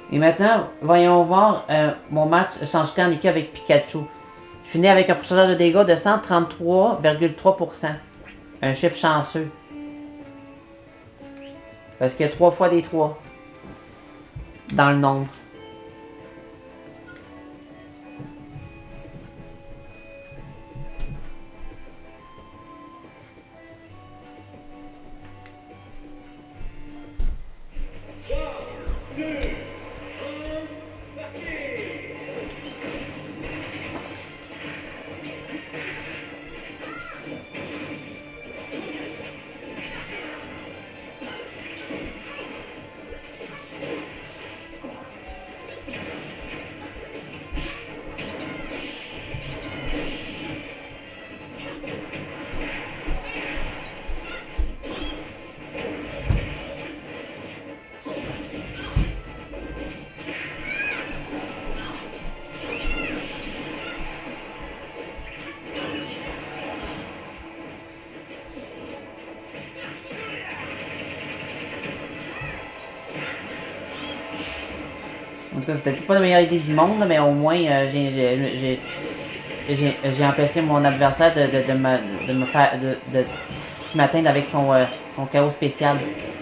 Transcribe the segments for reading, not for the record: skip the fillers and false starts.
Et maintenant, voyons voir mon match sans jeter en équipe avec Pikachu. Je finis avec un pourcentage de dégâts de 133,3%. Un chiffre chanceux. Parce qu'il y a 3 fois des 3 dans le nombre. En tout cas, c'était pas la meilleure idée du monde, là, mais au moins, j'ai empêché mon adversaire de me faire, de m'atteindre avec son chaos spécial.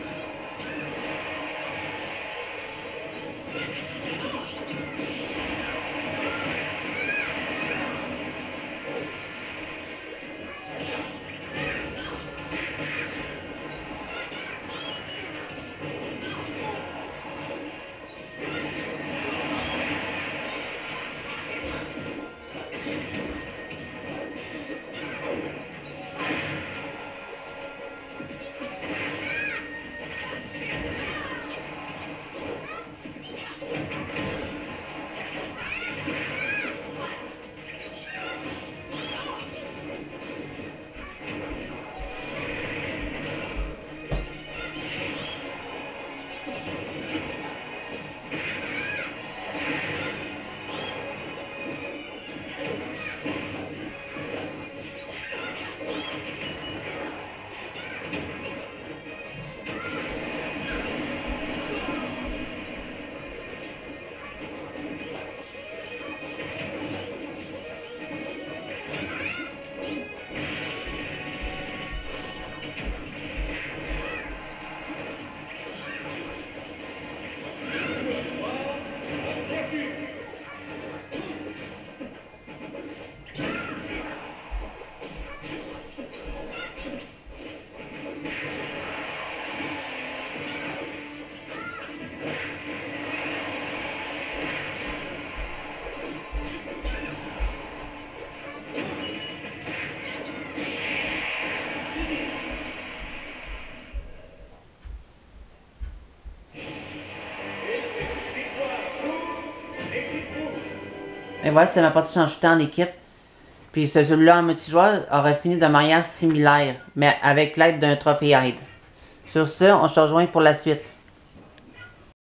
Et voilà, c'était ma partie sans shooter en équipe. Puis celui-là en multijoueur aurait fini de manière similaire, mais avec l'aide d'un trophée aide. Sur ce, on se rejoint pour la suite.